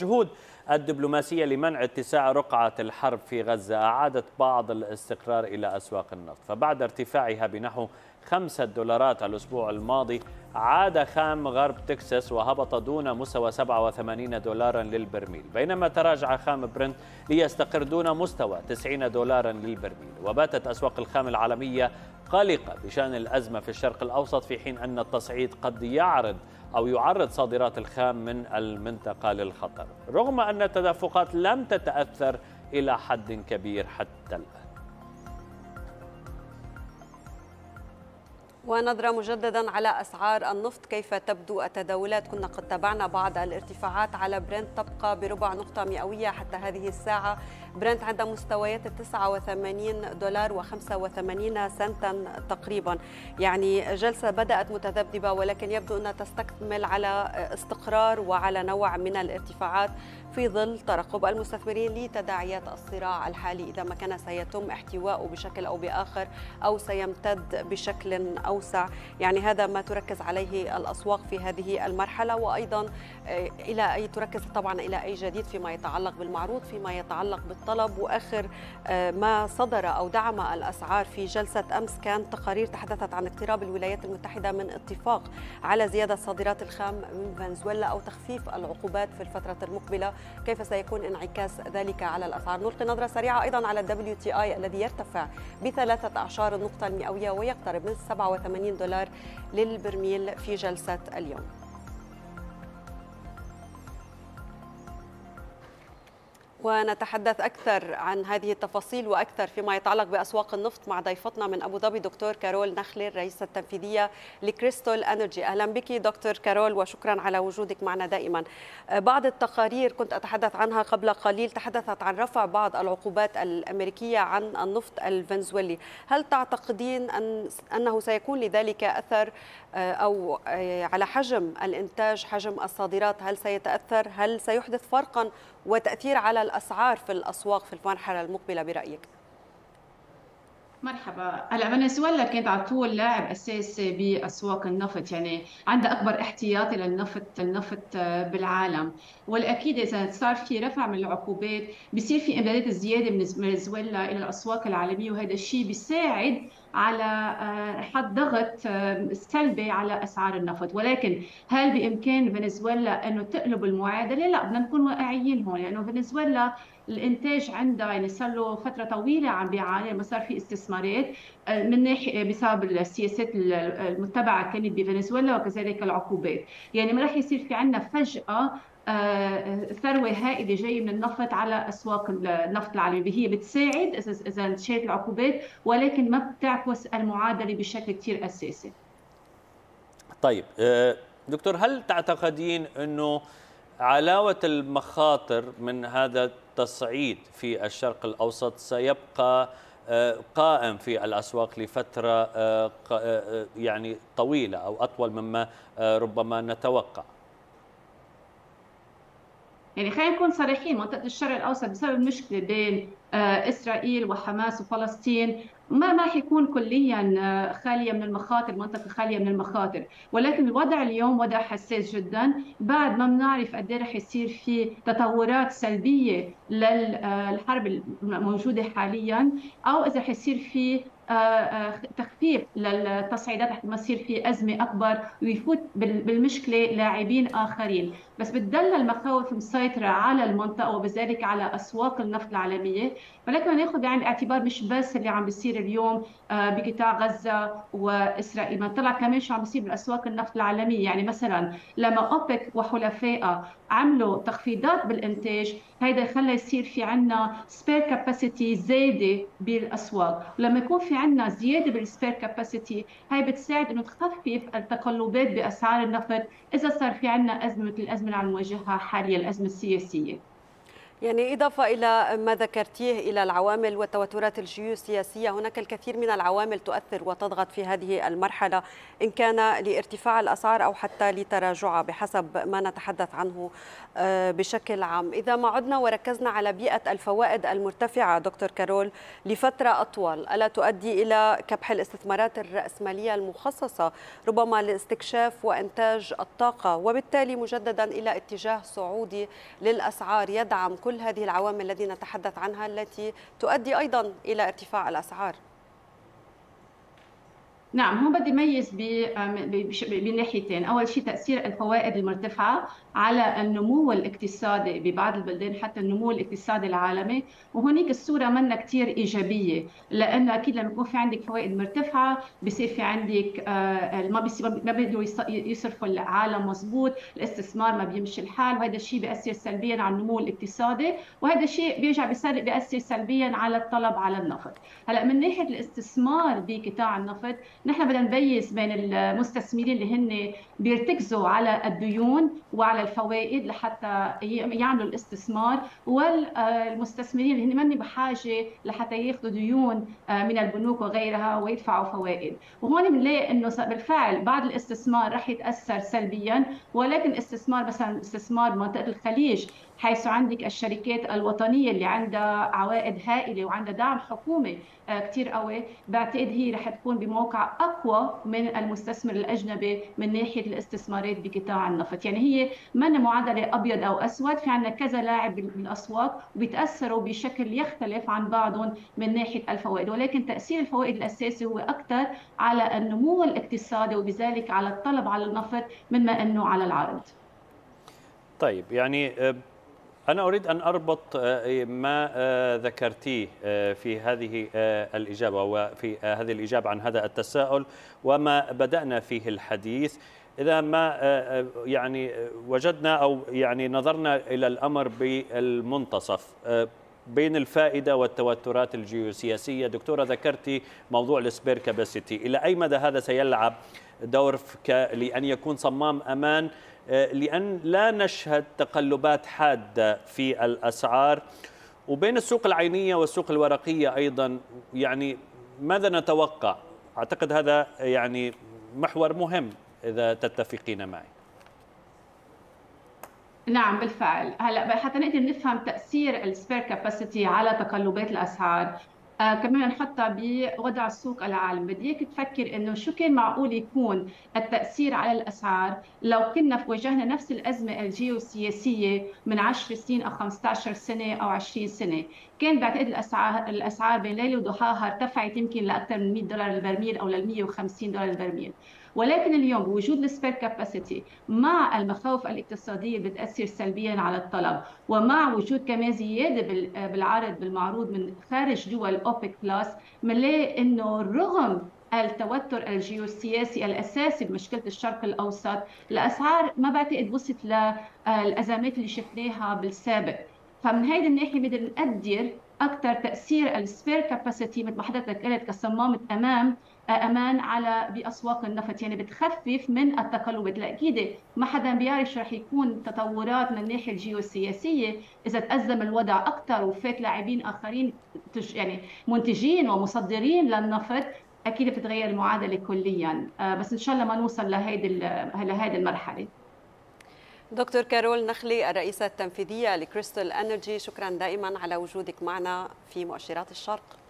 الجهود الدبلوماسية لمنع اتساع رقعة الحرب في غزة أعادت بعض الاستقرار إلى أسواق النفط، فبعد ارتفاعها بنحو $5 الأسبوع الماضي عاد خام غرب تكساس وهبط دون مستوى $87 للبرميل، بينما تراجع خام برنت ليستقر دون مستوى $90 للبرميل. وباتت أسواق الخام العالمية قلقة بشأن الأزمة في الشرق الأوسط، في حين أن التصعيد قد يعرض صادرات الخام من المنطقة للخطر، رغم أن التدفقات لم تتأثر إلى حد كبير حتى الآن. ونظرة مجددا على أسعار النفط، كيف تبدو التداولات؟ كنا قد تابعنا بعض الارتفاعات على برنت تبقى بربع نقطة مئوية حتى هذه الساعة. برنت عند مستويات $89.85 تقريبا، يعني جلسة بدأت متذبذبة ولكن يبدو أنها تستكمل على استقرار وعلى نوع من الارتفاعات في ظل ترقب المستثمرين لتداعيات الصراع الحالي، إذا ما كان سيتم احتواءه بشكل أو بآخر أو سيمتد بشكل أوسع. يعني هذا ما تركز عليه الأسواق في هذه المرحلة، وأيضا تركز طبعا إلى أي جديد فيما يتعلق بالمعروض، فيما يتعلق بالطلب. وآخر ما صدر أو دعم الأسعار في جلسة أمس كان تقارير تحدثت عن اقتراب الولايات المتحدة من اتفاق على زيادة صادرات الخام من فنزويلا أو تخفيف العقوبات في الفترة المقبلة. كيف سيكون انعكاس ذلك على الأسعار؟ نلقي نظرة سريعة أيضا على WTI الذي يرتفع ب13 نقطة مئوية ويقترب من $87 للبرميل في جلسة اليوم. ونتحدث أكثر عن هذه التفاصيل وأكثر فيما يتعلق بأسواق النفط مع ضيفتنا من أبو ظبي دكتور كارول نخلي، الرئيسة التنفيذية لكريستال أنرجي. أهلا بك دكتور كارول وشكرا على وجودك معنا دائما. بعض التقارير كنت أتحدث عنها قبل قليل تحدثت عن رفع بعض العقوبات الأمريكية عن النفط الفنزويلي. هل تعتقدين أنه سيكون لذلك أثر أو على حجم الإنتاج، حجم الصادرات؟ هل سيتأثر؟ هل سيحدث فرقا وتأثير على الأسعار في الأسواق في المرحلة المقبلة برأيك؟ مرحبا. هلا فنزويلا كانت على طول لاعب اساسي باسواق النفط، يعني عندها اكبر احتياطي النفط بالعالم، والاكيد اذا صار في رفع من العقوبات بصير في امدادات زياده من فنزويلا الى الاسواق العالميه، وهذا الشيء بيساعد على حط ضغط سلبي على اسعار النفط. ولكن هل بامكان فنزويلا انه تقلب المعادله؟ لا، بدنا نكون واقعيين هون، لانه فنزويلا الانتاج عندها يعني صار له فتره طويله عم بيعاني، ما صار في استثمارات من ناحيه بسبب السياسات المتبعه كانت بفنزويلا وكذلك العقوبات. يعني ما راح يصير في عندنا فجاه ثروه هائله جايه من النفط على اسواق النفط العالميه، هي بتساعد اذا انشالت العقوبات ولكن ما بتعكس المعادله بشكل كثير اساسي. طيب دكتور، هل تعتقدين انه علاوة المخاطر من هذا التصعيد في الشرق الأوسط سيبقى قائم في الأسواق لفترة يعني طويلة أو أطول مما ربما نتوقع؟ يعني خلينا نكون صريحين، منطقة الشرق الأوسط بسبب المشكلة بين إسرائيل وحماس وفلسطين ما راح يكون كليا خالية من المخاطر، منطقة خالية من المخاطر، ولكن الوضع اليوم وضع حساس جدا. بعد ما بنعرف قد ايه رح يصير في تطورات سلبية للحرب الموجودة حاليا، أو إذا حيصير في تخفيف للتصعيدات رح ما يصير في أزمة أكبر ويفوت بالمشكلة لاعبين آخرين. بس بتضل المخاوف مسيطرة على المنطقة وبذلك على أسواق النفط العالمية. ولكن ناخذ بعين الاعتبار مش بس اللي عم بيصير اليوم بقطاع غزة وإسرائيل، ما طلع كمان شو عم بيصير بأسواق النفط العالمية. يعني مثلا لما أوبك وحلفائها عملوا تخفيضات بالإنتاج، هيدا خلى يصير في عنا سبير كاباسيتي زايدة بالأسواق، ولما يكون في عنا زيادة بالسبير كاباسيتي هاي بتساعد إنه تخفف التقلبات بأسعار النفط إذا صار في عنا أزمة، الأزمة اللي عم نواجهها حاليا، الأزمة السياسية. يعني إضافة إلى ما ذكرتيه إلى العوامل والتوترات الجيوسياسية، هناك الكثير من العوامل تؤثر وتضغط في هذه المرحلة، إن كان لارتفاع الأسعار أو حتى لتراجعها بحسب ما نتحدث عنه بشكل عام. إذا ما عدنا وركزنا على بيئة الفوائد المرتفعة دكتور كارول لفترة أطول، ألا تؤدي إلى كبح الاستثمارات الرأسمالية المخصصة ربما لاستكشاف وإنتاج الطاقة، وبالتالي مجددا إلى اتجاه صعودي للأسعار يدعم كل هذه العوامل التي نتحدث عنها التي تؤدي أيضا إلى ارتفاع الأسعار؟ نعم، هو بدي أميز بناحيتين. أول شيء تأثير الفوائد المرتفعة على النمو الاقتصادي ببعض البلدان، حتى النمو الاقتصادي العالمي، وهناك الصورة منا كتير إيجابية، لأنه أكيد لما يكون في عندك فوائد مرتفعة بصير في عندك ما بيقدروا يصرفوا العالم مزبوط، الاستثمار ما بيمشي الحال، وهذا الشيء بيأثر سلبيا على النمو الاقتصادي، وهذا الشيء بيأثر سلبيا على الطلب على النفط. هلا من ناحية الاستثمار بقطاع النفط، نحن بدنا نميز بين المستثمرين اللي هن بيرتكزوا على الديون وعلى الفوائد لحتى يعملوا الاستثمار، والمستثمرين اللي هن من بحاجه لحتى ياخذوا ديون من البنوك وغيرها ويدفعوا فوائد. وهون بنلاقي انه بالفعل بعض الاستثمار رح يتاثر سلبيا، ولكن استثمار مثلا استثمار بمنطقه الخليج، حيث عندك الشركات الوطنيه اللي عندها عوائد هائله وعندها دعم حكومي كثير قوي، بعتقد هي رح تكون بموقع اقوى من المستثمر الاجنبي من ناحيه الاستثمارات بقطاع النفط. يعني هي من معادله ابيض او اسود، في عندنا كذا لاعب بالاسواق وبيتاثروا بشكل يختلف عن بعضهم من ناحيه الفوائد، ولكن تاثير الفوائد الاساسي هو اكثر على النمو الاقتصادي وبذلك على الطلب على النفط مما انه على العرض. طيب، يعني أنا أريد أن أربط ما ذكرتيه في هذه الإجابة وفي هذه الإجابة عن هذا التساؤل وما بدأنا فيه الحديث. إذا ما يعني وجدنا أو يعني نظرنا إلى الأمر بالمنتصف بين الفائدة والتوترات الجيوسياسية، دكتورة ذكرتي موضوع السبير كاباسيتي، إلى أي مدى هذا سيلعب دور لأن يكون صمام أمان، لأن لا نشهد تقلبات حادة في الأسعار، وبين السوق العينية والسوق الورقية أيضا، يعني ماذا نتوقع؟ أعتقد هذا يعني محور مهم إذا تتفقين معي. نعم بالفعل. هلا حتى نقدر نفهم تأثير السبير كاباسيتي على تقلبات الأسعار، كمان نحطها بوضع السوق العالمي، بدي اياك تفكر انه شو كان معقول يكون التاثير على الاسعار لو كنا واجهنا نفس الازمه الجيوسياسيه من 10 سنين او 15 سنه او 20 سنه. كان بعتقد الاسعار بين ليله وضحاها ارتفعت يمكن لاكثر من $100 البرميل او لل $150 البرميل. ولكن اليوم بوجود السبير كاباسيتي مع المخاوف الاقتصاديه اللي بتاثر سلبيا على الطلب، ومع وجود كمان زياده بالعرض بالمعروض من خارج دول اوبك بلس، بنلاقي انه رغم التوتر الجيوسياسي الاساسي بمشكله الشرق الاوسط، الاسعار ما بعتقد وصلت للازمات اللي شفناها بالسابق. فمن هيدي الناحيه بدنا نقدر اكثر تاثير السبير كاباسيتي مثل ما حضرتك قلت كصمامه امان على باسواق النفط، يعني بتخفف من التقلبات. الاكيد ما حدا بيعرف شو رح يكون تطورات من الناحيه الجيوسياسيه اذا تازم الوضع اكثر وفات لاعبين اخرين يعني منتجين ومصدرين للنفط، اكيد بتتغير المعادله كليا. بس ان شاء الله ما نوصل لهيدي المرحله. دكتور كارول نخلي، الرئيسة التنفيذية لكريستال انرجي، شكرا دائما على وجودك معنا في مؤشرات الشرق.